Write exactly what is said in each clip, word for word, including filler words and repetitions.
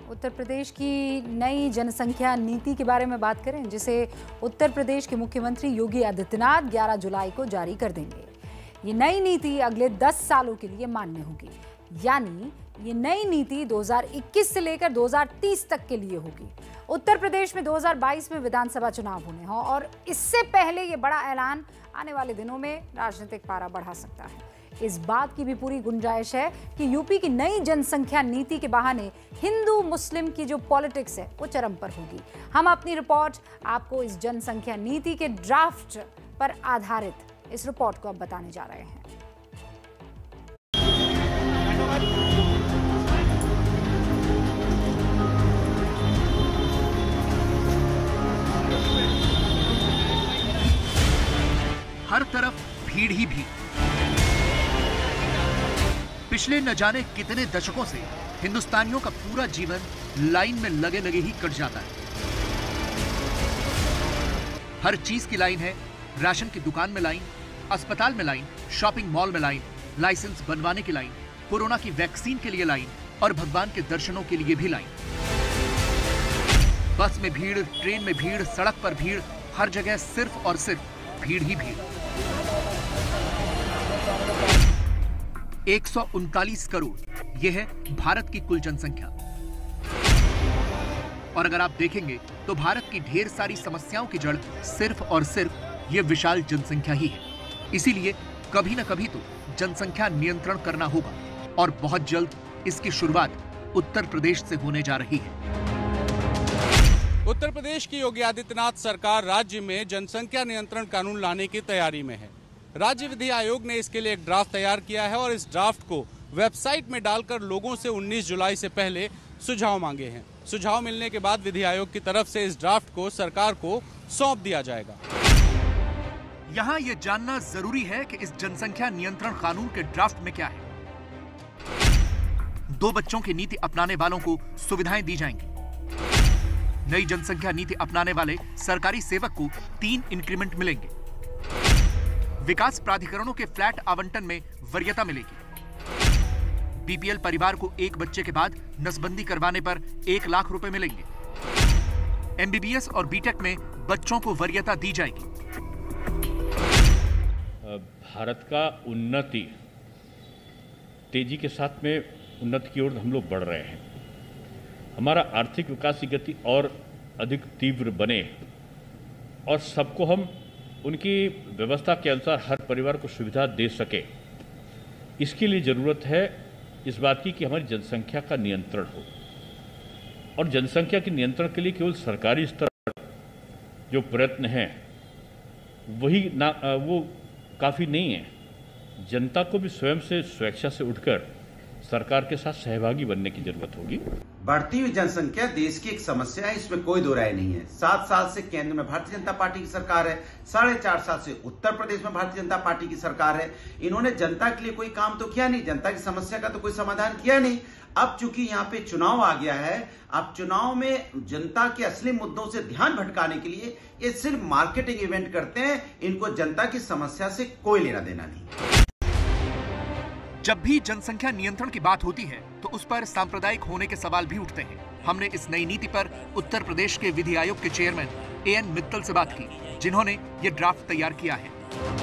उत्तर प्रदेश की नई जनसंख्या नीति के बारे में बात करें, जिसे उत्तर प्रदेश के मुख्यमंत्री योगी आदित्यनाथ ग्यारह जुलाई को जारी कर देंगे। ये नई नीति अगले दस सालों के लिए मान्य होगी, यानी ये नई नीति दो हज़ार इक्कीस से लेकर दो हज़ार तीस तक के लिए होगी। उत्तर प्रदेश में दो हज़ार बाईस में विधानसभा चुनाव होने हैं और इससे पहले ये बड़ा ऐलान आने वाले दिनों में राजनीतिक पारा बढ़ा सकता है। इस बात की भी पूरी गुंजाइश है कि यूपी की नई जनसंख्या नीति के बहाने हिंदू मुस्लिम की जो पॉलिटिक्स है वो चरम पर होगी। हम अपनी रिपोर्ट आपको इस जनसंख्या नीति के ड्राफ्ट पर आधारित इस रिपोर्ट को अब बताने जा रहे हैं। हर तरफ भीड़ ही भीड़। पिछले न जाने कितने दशकों से हिंदुस्तानियों का पूरा जीवन लाइन में लगे लगे ही कट जाता है। हर चीज की लाइन है, राशन की दुकान में लाइन, अस्पताल में लाइन, शॉपिंग मॉल में लाइन, लाइसेंस बनवाने की लाइन, कोरोना की वैक्सीन के लिए लाइन और भगवान के दर्शनों के लिए भी लाइन। बस में भीड़, ट्रेन में भीड़, सड़क पर भीड़, हर जगह सिर्फ और सिर्फ भीड़ ही भीड़। एक सौ उनतालीस करोड़ यह है भारत की कुल जनसंख्या। और अगर आप देखेंगे तो भारत की ढेर सारी समस्याओं की जड़ सिर्फ और सिर्फ यह विशाल जनसंख्या ही है। इसीलिए कभी न कभी तो जनसंख्या नियंत्रण करना होगा और बहुत जल्द इसकी शुरुआत उत्तर प्रदेश से होने जा रही है। उत्तर प्रदेश की योगी आदित्यनाथ सरकार राज्य में जनसंख्या नियंत्रण कानून लाने की तैयारी में है। राज्य विधि आयोग ने इसके लिए एक ड्राफ्ट तैयार किया है और इस ड्राफ्ट को वेबसाइट में डालकर लोगों से उन्नीस जुलाई से पहले सुझाव मांगे हैं। सुझाव मिलने के बाद विधि आयोग की तरफ से इस ड्राफ्ट को सरकार को सौंप दिया जाएगा। यहाँ ये जानना जरूरी है कि इस जनसंख्या नियंत्रण कानून के ड्राफ्ट में क्या है। दो बच्चों की नीति अपनाने वालों को सुविधाएं दी जाएंगी। नई जनसंख्या नीति अपनाने वाले सरकारी सेवक को तीन इंक्रीमेंट मिलेंगे। विकास प्राधिकरणों के फ्लैट आवंटन में वरीयता मिलेगी। बीपीएल परिवार को एक बच्चे के बाद नसबंदी करवाने पर एक लाख रुपए मिलेंगे। एमबीबीएस और बीटेक में बच्चों को वरीयता दी जाएगी। भारत का उन्नति तेजी के साथ में उन्नति की ओर हम लोग बढ़ रहे हैं। हमारा आर्थिक विकास की गति और अधिक तीव्र बने और सबको हम उनकी व्यवस्था के अनुसार हर परिवार को सुविधा दे सके, इसके लिए ज़रूरत है इस बात की कि हमारी जनसंख्या का नियंत्रण हो। और जनसंख्या के नियंत्रण के लिए केवल सरकारी स्तर पर जो प्रयत्न हैं वही ना वो काफ़ी नहीं है। जनता को भी स्वयं से स्वेच्छा से उठकर सरकार के साथ सहभागी बनने की जरूरत होगी। बढ़ती हुई जनसंख्या देश की एक समस्या है, इसमें कोई दो राय नहीं है। सात साल से केंद्र में भारतीय जनता पार्टी की सरकार है, साढ़े चार साल से उत्तर प्रदेश में भारतीय जनता पार्टी की सरकार है। इन्होंने जनता के लिए कोई काम तो किया नहीं, जनता की समस्या का तो कोई समाधान किया नहीं। अब चूंकि यहाँ पे चुनाव आ गया है, अब चुनाव में जनता के असली मुद्दों से ध्यान भटकाने के लिए ये सिर्फ मार्केटिंग इवेंट करते हैं। इनको जनता की समस्या से कोई लेना देना नहीं। जब भी जनसंख्या नियंत्रण की बात होती है तो उस पर सांप्रदायिक होने के सवाल भी उठते हैं। हमने इस नई नीति पर उत्तर प्रदेश के विधि आयोग के चेयरमैन ए एन मित्तल से बात की, जिन्होंने ये ड्राफ्ट तैयार किया है।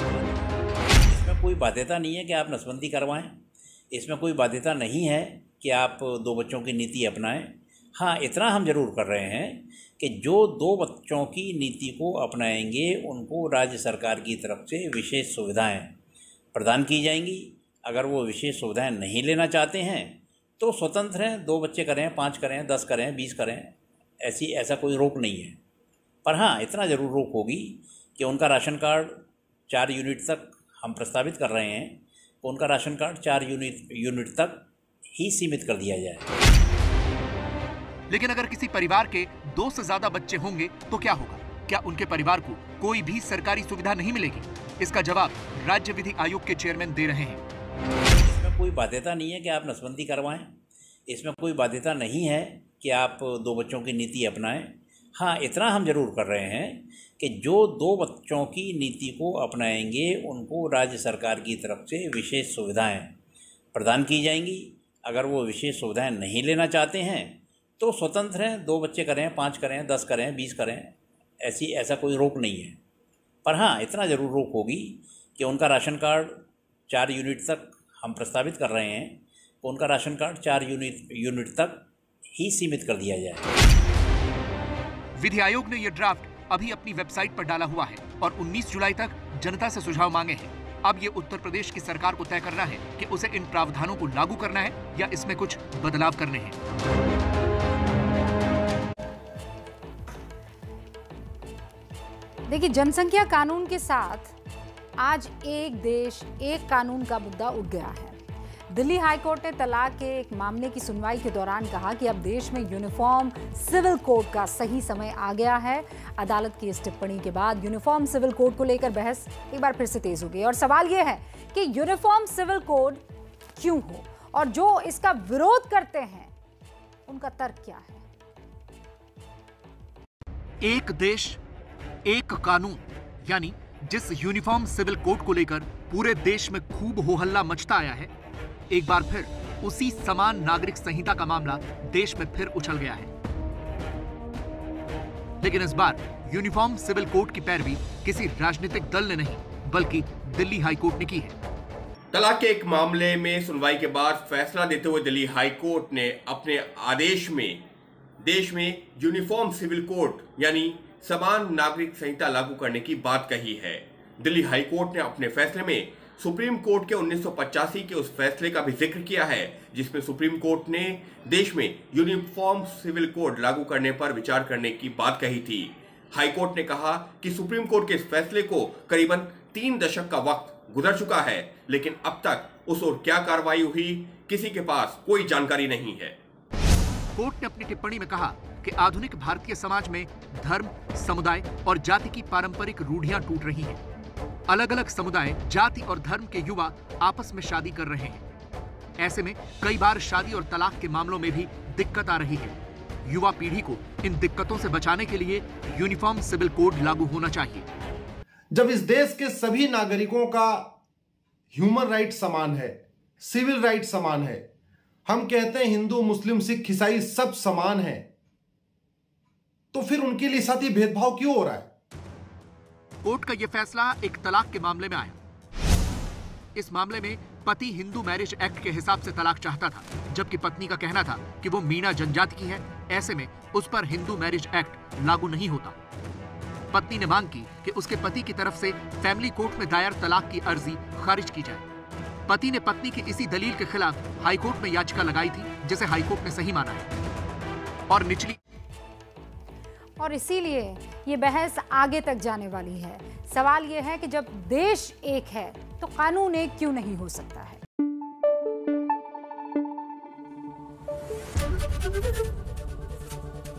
इसमें कोई बाध्यता नहीं है कि आप नसबंदी करवाएं, इसमें कोई बाध्यता नहीं है कि आप दो बच्चों की नीति अपनाएं। हाँ, इतना हम जरूर कर रहे हैं कि जो दो बच्चों की नीति को अपनाएंगे उनको राज्य सरकार की तरफ से विशेष सुविधाएं प्रदान की जाएंगी। अगर वो विशेष सुविधाएं नहीं लेना चाहते हैं तो स्वतंत्र हैं, दो बच्चे करें, पाँच करें, दस करें, बीस करें, ऐसी ऐसा कोई रोक नहीं है। पर हाँ, इतना ज़रूर रोक होगी कि उनका राशन कार्ड चार यूनिट तक हम प्रस्तावित कर रहे हैं, तो उनका राशन कार्ड चार यूनिट यूनिट तक ही सीमित कर दिया जाए। लेकिन अगर किसी परिवार के दो से ज्यादा बच्चे होंगे तो क्या होगा? क्या उनके परिवार को कोई भी सरकारी सुविधा नहीं मिलेगी? इसका जवाब राज्य विधि आयोग के चेयरमैन दे रहे हैं। इसमें कोई बाध्यता नहीं है कि आप नसबंदी करवाएं, इसमें कोई बाध्यता नहीं है कि आप दो बच्चों की नीति अपनाएं। हाँ, इतना हम जरूर कर रहे हैं कि जो दो बच्चों की नीति को अपनाएंगे उनको राज्य सरकार की तरफ से विशेष सुविधाएं प्रदान की जाएंगी। अगर वो विशेष सुविधाएं नहीं लेना चाहते हैं तो स्वतंत्र हैं, दो बच्चे करें, पाँच करें, दस करें, बीस करें, ऐसी ऐसा कोई रोक नहीं है। पर हाँ, इतना ज़रूर रोक होगी कि उनका राशन कार्ड चार यूनिट तक हम प्रस्तावित कर रहे हैं, तो उनका राशन कार्ड चार यूनिट यूनिट तक ही सीमित कर दिया जाए। विधि आयोग ने यह ड्राफ्ट अभी अपनी वेबसाइट पर डाला हुआ है और उन्नीस जुलाई तक जनता से सुझाव मांगे हैं। अब ये उत्तर प्रदेश की सरकार को तय करना है कि उसे इन प्रावधानों को लागू करना है या इसमें कुछ बदलाव करने हैं। देखिए, जनसंख्या कानून के साथ आज एक देश एक कानून का मुद्दा उठ गया है। दिल्ली हाईकोर्ट ने तलाक के एक मामले की सुनवाई के दौरान कहा कि अब देश में यूनिफॉर्म सिविल कोड का सही समय आ गया है। अदालत की इस टिप्पणी के बाद यूनिफॉर्म सिविल कोड को लेकर बहस एक बार फिर से तेज हो गई और सवाल यह है कि यूनिफॉर्म सिविल कोड क्यों हो और जो इसका विरोध करते हैं उनका तर्क क्या है। एक देश एक कानून, यानी जिस यूनिफॉर्म सिविल कोड को लेकर पूरे देश में खूब हो हल्ला मचता आया है, एक बार फिर उसी समान नागरिक संहिता का मामला देश में फिर उछल गया है। लेकिन इस बार यूनिफॉर्म सिविल कोड की पैरवी किसी राजनीतिक दल ने नहीं बल्कि दिल्ली हाईकोर्ट ने की है। तलाक के एक मामले में सुनवाई के बाद फैसला देते हुए दिल्ली हाईकोर्ट ने अपने आदेश में देश में यूनिफॉर्म सिविल कोड यानी समान नागरिक संहिता लागू करने की बात कही है। दिल्ली हाईकोर्ट ने अपने फैसले में सुप्रीम कोर्ट के उन्नीस सौ पचासी के उस फैसले का भी जिक्र किया है जिसमें सुप्रीम कोर्ट ने देश में यूनिफॉर्म सिविल कोड लागू करने पर विचार करने की बात कही थी। हाईकोर्ट ने कहा कि सुप्रीम कोर्ट के इस फैसले को करीबन तीन दशक का वक्त गुजर चुका है, लेकिन अब तक उस ओर क्या कार्रवाई हुई किसी के पास कोई जानकारी नहीं है। कोर्ट ने अपनी टिप्पणी में कहा कि आधुनिक भारतीय समाज में धर्म, समुदाय और जाति की पारंपरिक रूढ़ियां टूट रही हैं। अलग अलग समुदाय, जाति और धर्म के युवा आपस में शादी कर रहे हैं। ऐसे में कई बार शादी और तलाक के मामलों में भी दिक्कत आ रही है। युवा पीढ़ी को इन दिक्कतों से बचाने के लिए यूनिफॉर्म सिविल कोड लागू होना चाहिए। जब इस देश के सभी नागरिकों का ह्यूमन राइट समान है, सिविल राइट समान है, हम कहते हैं हिंदू, मुस्लिम, सिख, ईसाई सब समान हैं, तो फिर उनके लिए साथ ही भेदभाव क्यों हो रहा है? कोर्ट का यह फैसला एक तलाक के मामले में आया। इस मामले में पति हिंदू मैरिज एक्ट के हिसाब से तलाक चाहता था, जबकि पत्नी का कहना था कि वो मीणा जनजाति की है, ऐसे में उस पर हिंदू मैरिज एक्ट लागू नहीं होता। पत्नी ने मांग की कि उसके पति की तरफ से फैमिली कोर्ट में दायर तलाक की अर्जी खारिज की जाए। पति ने पत्नी की इसी दलील के खिलाफ हाईकोर्ट में याचिका लगाई थी, जिसे हाईकोर्ट ने सही माना है और निचली और इसीलिए ये बहस आगे तक जाने वाली है। सवाल ये है कि जब देश एक है तो कानून एक क्यों नहीं हो सकता है।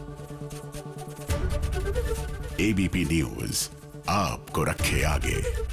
एबीपी न्यूज आपको रखे आगे।